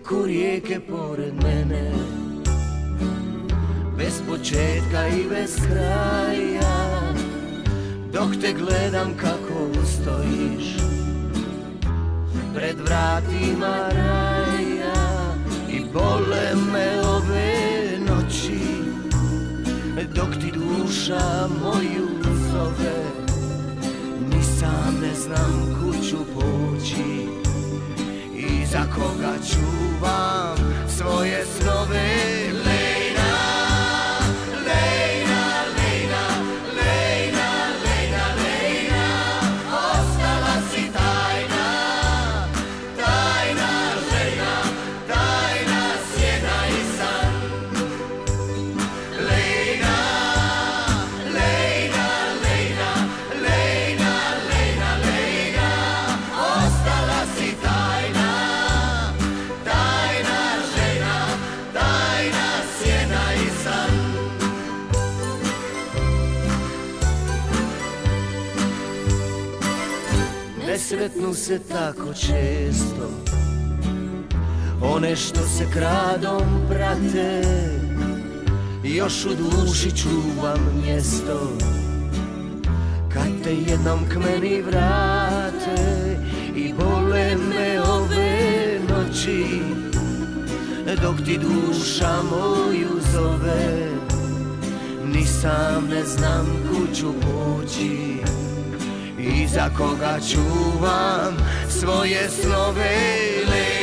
teku rijeke pored mene, bez početka i bez kraja. Dok te gledam kako stojiš pred vratima raja, i bole me ove noći, dok ti duša moju zove. Ni sam ne znam kud ću poći i za koga čuvam svoje snove. Lejna, Lejna, Lejna, Lejna, Lejna, Lejna, ostala si tajna, tajna žena, tajna sjena i san. Lejna, Lejna, Lejna, Lejna, Lejna, Lejna, ostala si tajna, tajna žena, tajna sjena i san. Ne sretnu se tako često one što se kradom prate, još u duši čuvam mjesto kad te jednom k meni vrate. I bole me ove noći, dok ti duša moju zove. Ni sam ne znam kud ću poći i za koga čuvam svoje snove.